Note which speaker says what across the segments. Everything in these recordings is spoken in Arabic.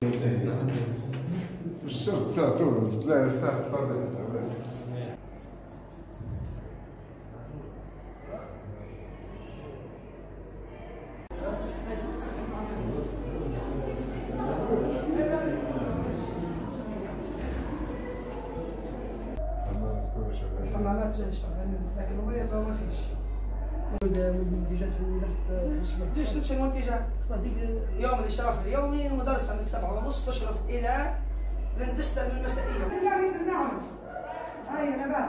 Speaker 1: مش شرط ساعة تولد، لا ساعة طبعا.
Speaker 2: الحمامات شغالين لكن المية ترى ما فيش. المنتجات في المدرسة ليش تنشر المنتجات؟ يوم الإشراف اليومي المدرسة من 7:30 تشرف إلى لن تستلم المسائية. لا أريد أن نعرف. هاي نبات.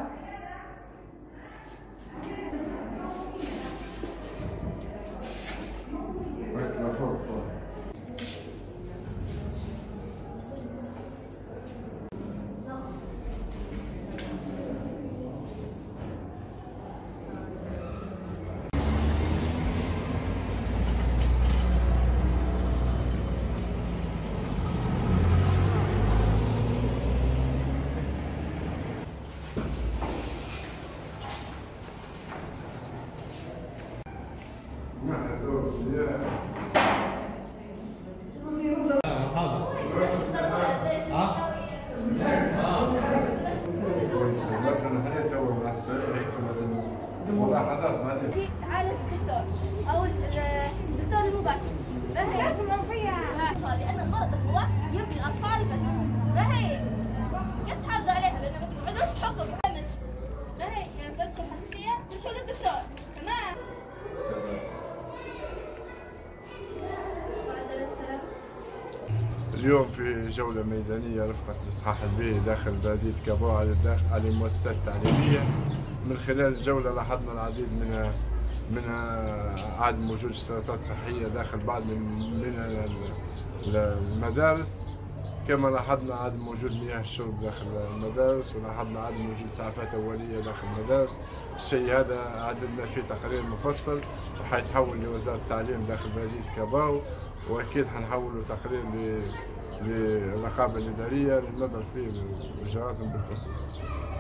Speaker 3: تعالج الدكتور او الدكتور المباشر لازم نرفيها لان المرض هو يبني الاطفال بس لا هي كيف تحافظوا عليها لان ما تقعدوش تحطوا في حمص لا هي يعني تدخل حساسيه تمشوا للدكتور تمام.
Speaker 1: اليوم في جولة ميدانية رفقة الإصحاح البيئي داخل بلدية كابو على المؤسسات التعليمية. من خلال الجولة لاحظنا العديد من عدم وجود اشتراطات صحية داخل بعض من المدارس، كما لاحظنا عدم وجود مياه الشرب داخل المدارس، ولاحظنا عدم وجود إسعافات أولية داخل المدارس. الشيء هذا عددنا فيه تقرير مفصل وحيتحول لوزارة التعليم داخل بلدية كاباو، واكيد حنحوله تقرير للرقابه الاداريه للنظر فيه واجراءاتهم بالخصوص.